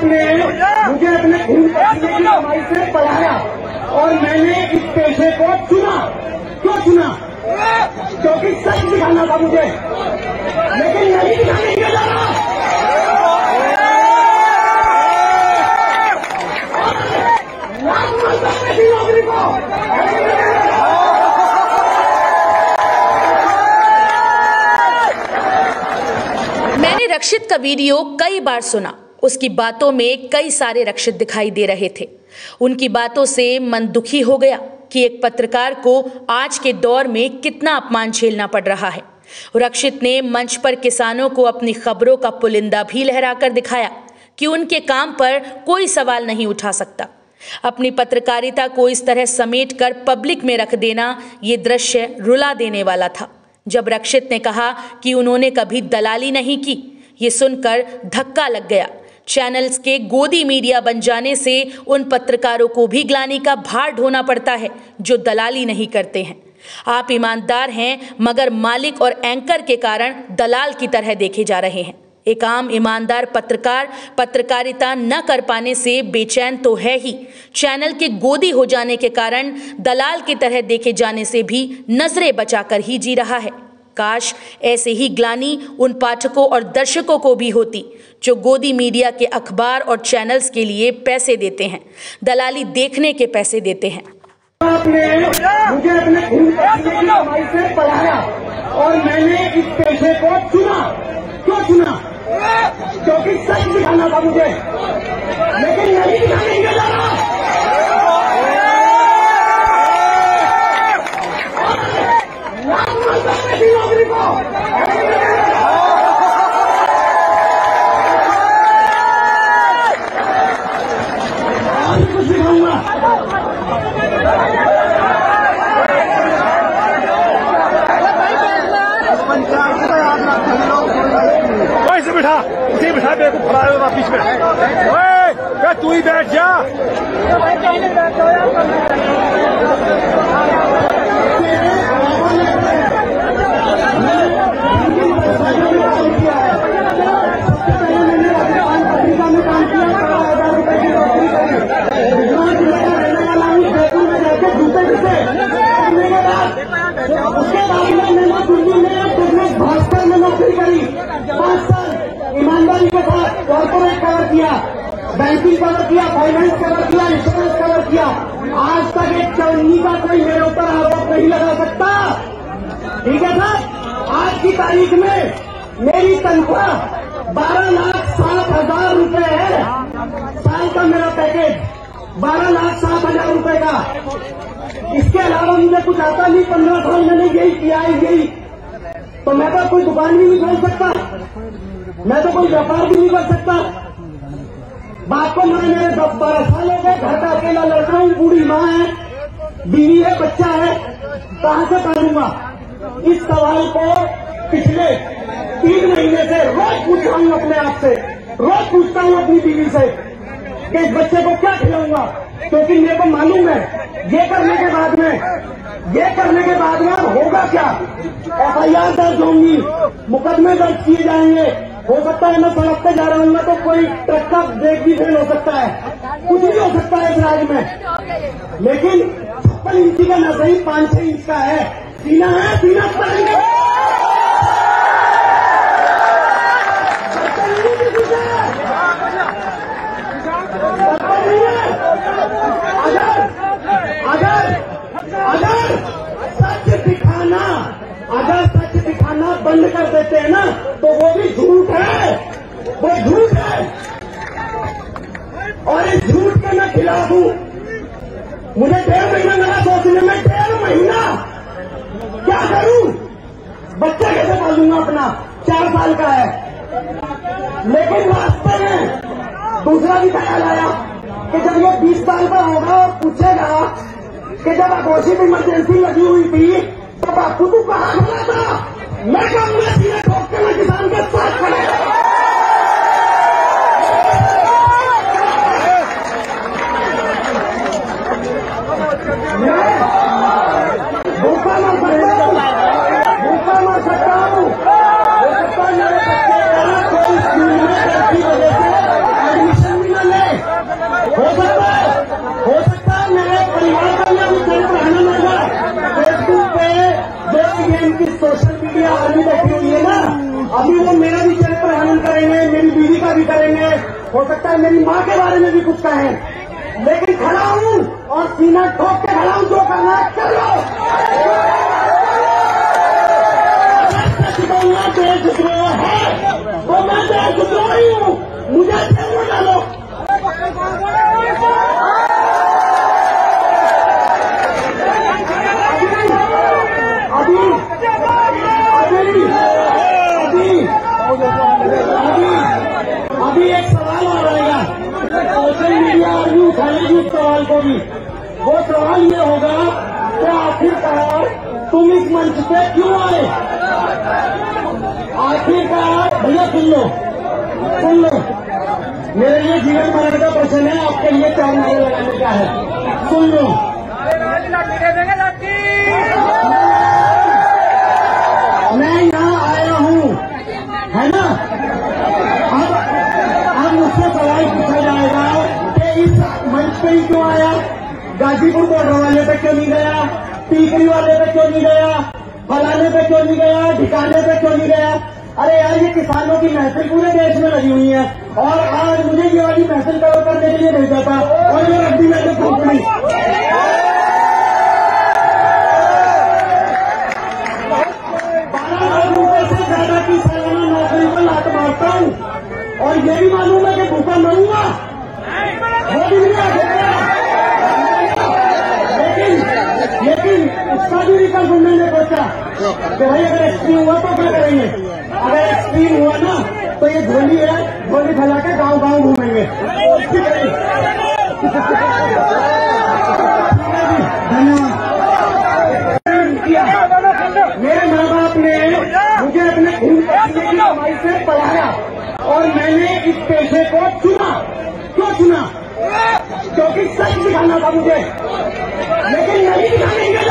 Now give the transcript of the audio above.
आपने मुझे अपने खून पसीने की कमाई से पढ़ाया और मैंने इस पेशे को चुना। क्यों चुना? क्योंकि सच दिखाना था मुझे, लेकिन नहीं दिखाने के जा रहा। नौकरी को मैंने रक्षित का वीडियो कई बार सुना। उसकी बातों में कई सारे रक्षित दिखाई दे रहे थे। उनकी बातों से मन दुखी हो गया कि एक पत्रकार को आज के दौर में कितना अपमान झेलना पड़ रहा है। रक्षित ने मंच पर किसानों को अपनी खबरों का पुलिंदा भी लहराकर दिखाया कि उनके काम पर कोई सवाल नहीं उठा सकता। अपनी पत्रकारिता को इस तरह समेटकर पब्लिक में रख देना, ये दृश्य रुला देने वाला था। जब रक्षित ने कहा कि उन्होंने कभी दलाली नहीं की, ये सुनकर धक्का लग गया। चैनल्स के गोदी मीडिया बन जाने से उन पत्रकारों को भी ग्लानि का भार ढोना पड़ता है जो दलाली नहीं करते हैं। आप ईमानदार हैं, मगर मालिक और एंकर के कारण दलाल की तरह देखे जा रहे हैं। एक आम ईमानदार पत्रकार पत्रकारिता न कर पाने से बेचैन तो है ही, चैनल के गोदी हो जाने के कारण दलाल की तरह देखे जाने से भी नजरें बचाकर ही जी रहा है। काश ऐसे ही ग्लानि उन पाठकों और दर्शकों को भी होती जो गोदी मीडिया के अखबार और चैनल्स के लिए पैसे देते हैं, दलाली देखने के पैसे देते हैं। आपने मुझे अपने खून पसीने की कमाई से पढ़ाया और मैंने इस पेशे को चुना। क्यों चुना? क्योंकि सच दिखाना था मुझे, लेकिन नहीं दिखाने के जा रहा। नौकरी को कुछ दिखाऊंगा। बिठा उसी बिठा मेरे को फड़ा बीच में। ओए तू ही बैठ जा। उसके बाद मैंने दिल्ली में बिजनेस भास्कर में नौकरी करी। 5 साल ईमानदारी के साथ कॉर्पोरेट कवर किया, बैंकिंग कवर किया, फाइनेंस कवर किया, इंश्योरेंस कवर किया। आज तक एक चौनी का कोई मेरे ऊपर आरोप नहीं लगा सकता। ठीक है सर, आज की तारीख में मेरी तनख्वाह 12,07,000 रुपए है। साल का मेरा पैकेज 12,07,000 रुपए का। इसके अलावा मुझे कुछ आता नहीं। 15 साल मैंने यही किया है, यही। तो मैं तो कोई दुकान भी नहीं खोल सकता, मैं तो कोई व्यापार भी नहीं कर सकता। बाप को मेरे 12 साल हो गए, घर का अकेला लड़का हूँ, बूढ़ी माँ है, बीवी है, बच्चा है, कहां से पालूंगा? इस सवाल को पिछले 3 महीने से रोज पूछ रहा हूँ अपने आप से, रोज पूछता हूँ अपनी बीवी से कि इस बच्चे को क्या खिलाऊंगा, क्योंकि मेरे को मालूम है ये करने के बाद में होगा क्या? FIR दर्ज होंगी, मुकदमे दर्ज किए जाएंगे। हो सकता है मैं सड़क पे जा रहा हूँ तो कोई ट्रक का ब्रेक भी फेल हो सकता है, कुछ भी हो सकता है इस राज्य में। लेकिन 56 इंची का न सही 5-6 इंच का है, सीना है, सीना अगर सच दिखाना बंद कर देते हैं ना तो वो भी झूठ है, वो झूठ है। और इस झूठ के मैं खिलाफ हूं। मुझे 1.5 महीना लगा सोचने में, 1.5 महीना क्या करूं? बच्चा कैसे पालूंगा अपना? 4 साल का है। लेकिन वास्तव में दूसरा भी ख्याल आया कि जब ये 20 साल का होगा और पूछेगा कि जब घोषित इमरजेंसी लगी हुई थी तो बापू तू कहां खड़ा था? मैं कहूंगा सीधे ठोक के मैं किसान के साथ खड़े। भूखा मर सकता हूँ, भूखा मर सकता हूँ। हो सकता है मेरे बच्चे का कोई स्कूल में गलती वजह से एडमिशन भी ना हो सकता है मेरी माँ के बारे में भी कुछ कहें, लेकिन खड़ा हूँ और सीना ठोक के खड़ा हूँ, जो करना है कर लो। देशद्रोह है तो मैं देशद्रोही हूँ, मुझे जेल में डालो। अभी एक सवाल आ रहेगा, सोशल मीडिया आदमी उठाएगी उस सवाल को भी। वो सवाल ये होगा कि आखिरकार तुम इस मंच पे क्यों आए? आखिरकार भैया सुन लो, मेरे लिए जीवन मरण का प्रश्न है, आपके लिए 4 नारे लगाने का है। सुन लो, मैं यहाँ आया हूँ, है ना? अब मुझसे सवाल पूछा जाएगा कि इस मंच पे ही क्यों आया? गाजीपुर बॉर्डर वाले पे क्यों नहीं गया? टीकरी वाले पे क्यों नहीं गया? फलाने पे क्यों नहीं गया? ठिकाने पे क्यों नहीं गया? अरे यार, ये किसानों की महफिल पूरे देश में लगी हुई है और आज मुझे ये वाली महफिल कवर करने के लिए भेजा था और ये रद्दी मैंने फूक ली। 12 रुपए से ज्यादा की सालाना नौकरी पर लात मारता हूँ और ये भी मालूम है कि भूखा मरूंगा, वो भी नहीं आ सकता। लेकिन उसका भी विकल्प मैंने सोचा कि भाई अगर एक्सट्रीम हुआ तो क्या करेंगे? अगर एक्सट्रीम हुआ ना तो ये झोली है, झोली फैला के गाँव गाँव घूमेंगे। धन्यवाद। मेरे माँ बाप ने मुझे अपने खून पसीने की कमाई से पढ़ाया और मैंने इस पेशे को चुना। क्यों चुना? क्योंकि सच दिखाना था मुझे, लेकिन नहीं दिखाएंगे।